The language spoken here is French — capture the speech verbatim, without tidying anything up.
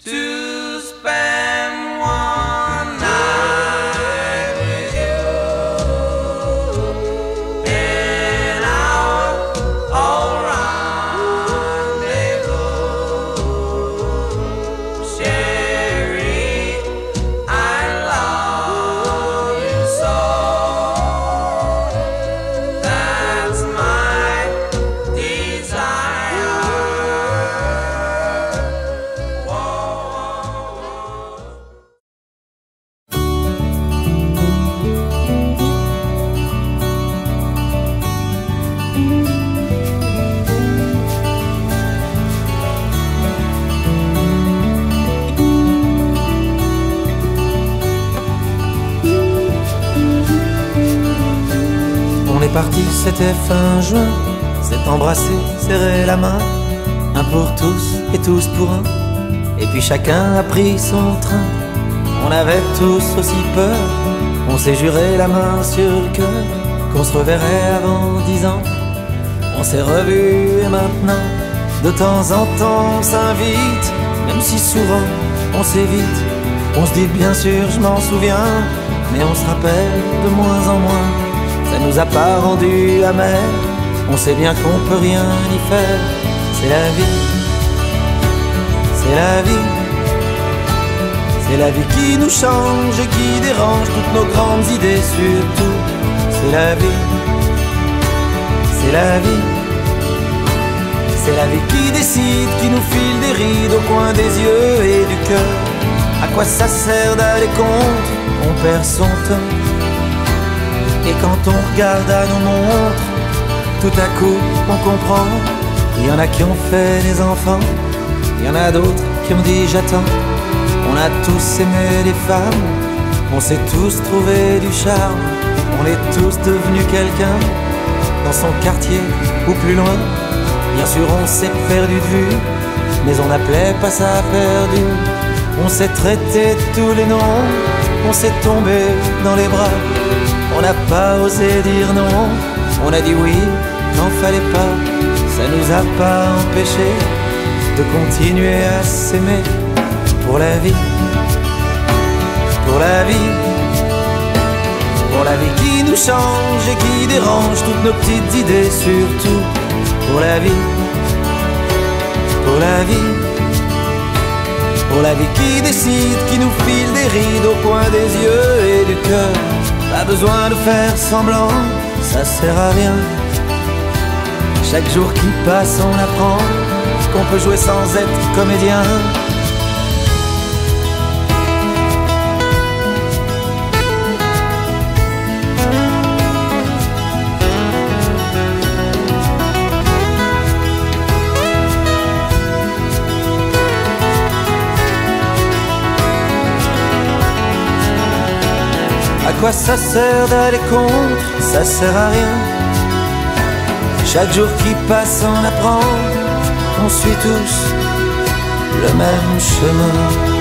to spend one night with you in our old rendezvous. Sherry, I love you so. That's my desire. On est parti, c'était fin juin, s'est embrassé, serré la main, un pour tous et tous pour un. Et puis chacun a pris son train. On avait tous aussi peur, on s'est juré la main sur le cœur qu'on se reverrait avant dix ans. On s'est revus et maintenant, de temps en temps, on s'invite, même si souvent on s'évite. On se dit bien sûr, je m'en souviens, mais on se rappelle de moins en moins. Ça nous a pas rendu amers, on sait bien qu'on peut rien y faire. C'est la vie, c'est la vie, c'est la vie qui nous change et qui dérange toutes nos grandes idées surtout. C'est la vie, c'est la vie, c'est la vie qui décide, qui nous file des rides au coin des yeux et du cœur. À quoi ça sert d'aller contre, on perd son temps. Et quand on regarde à nos montres, tout à coup on comprend. Il y en a qui ont fait des enfants, il y en a d'autres qui ont dit j'attends. On a tous aimé les femmes, on s'est tous trouvé du charme. On est tous devenus quelqu'un, dans son quartier ou plus loin. Bien sûr on s'est perdu de vue, mais on n'appelait pas ça perdu. On s'est traité tous les noms, on s'est tombé dans les bras. On n'a pas osé dire non, on a dit oui, n'en fallait pas. Ça nous a pas empêché de continuer à s'aimer. Pour la vie, pour la vie, pour la vie qui nous change et qui dérange toutes nos petites idées surtout. Pour la vie, pour la vie, pour la vie qui décide, qui nous file des rides au coin des yeux et du cœur. Pas besoin de faire semblant, ça sert à rien. Chaque jour qui passe on apprend qu'on peut jouer sans être comédien. À quoi ça sert d'aller contre, ça sert à rien. Chaque jour qui passe on apprend, on suit tous le même chemin.